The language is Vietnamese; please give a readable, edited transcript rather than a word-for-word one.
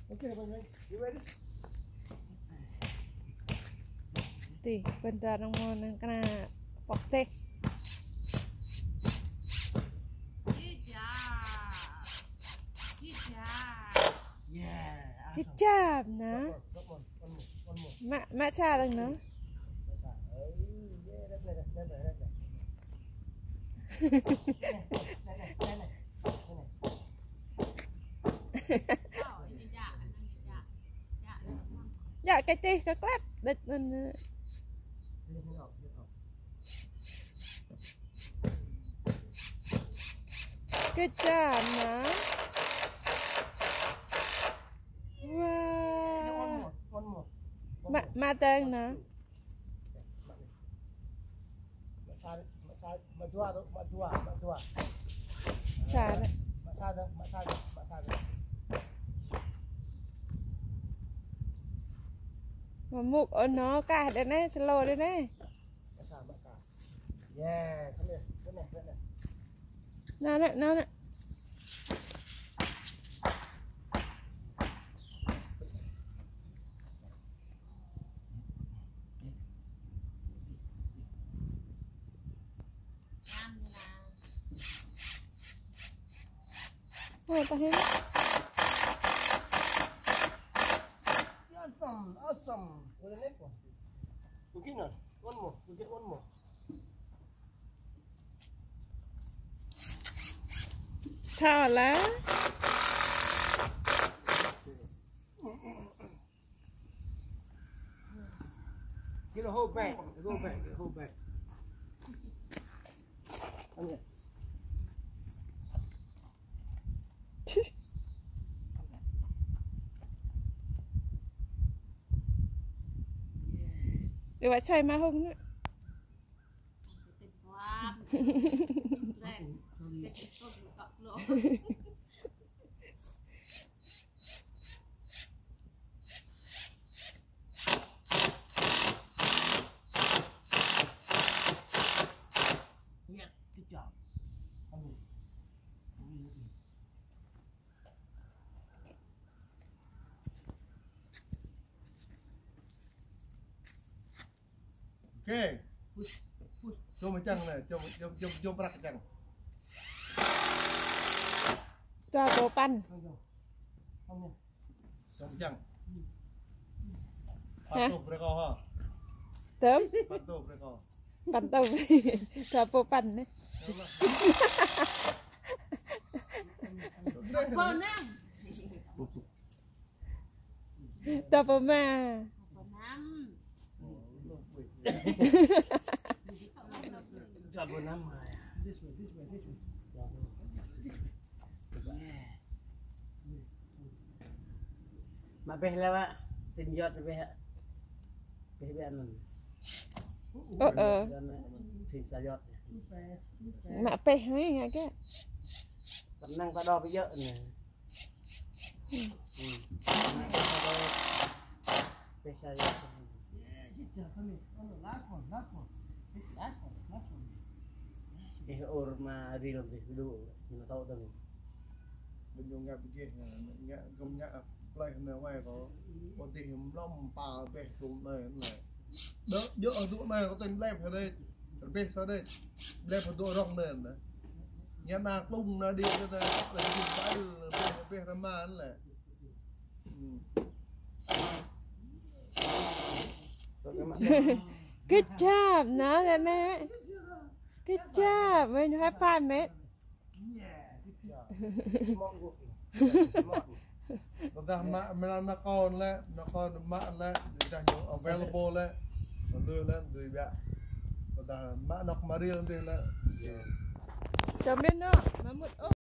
Thì bên ta đang mua nên cái này bọc tê. Cái chạp nè. Mẹ cha đừng nữa. Dạ cái tê cái clap địch mình. Cái chạp nè. Wow. Mà tên nè. Xa đấy. Mà mục ở nó cả đây này, slow đây này. Nào nè, nào nè. Oh, tahan. Awesome. What the next one? Cooking on. One more. We get one more. Thảo lá. Get a whole bag. The whole bag. The whole bag. Come here. Để bạn chơi ma hông nữa. Yeah, good job. Okay, push. Cho một chân này, cho bạc chân. Cho bộ pan. Không nha. Cho một chân. Bắt tục rồi co ha. Tớm. Bắt tục rồi co. Pan tâu. Cho bộ pan đấy. Bộ năm. Cho bộ ma. Bộ năm. Chọn bộ năm rồi. Mà bé là bạn tìm giọt rồi bé. Bé bé ăn. Tìm sao giọt. Mà pe hay nghe cái. Tầm năng ta đo cái giọt này. Bé sao giọt. Cái or mà real thì video nhưng mà tao đừng mình dùng ngập kia ngạ công ngạ lại nào ngoài có tiền lông pa về cùng này đỡ đỡ ở chỗ này có tên lem ở đây về sau đây lem ở chỗ rong này này nhà na tung nó đi cho đây là dùng bãi về rama này Good job, nó là nè. Good job, mình have fun, mate. Kita nak con le, nak con mak le, kita yang available le, đưa lên rồi bẹ, kita mak nak maril nanti le. Chấm lên đó, mà một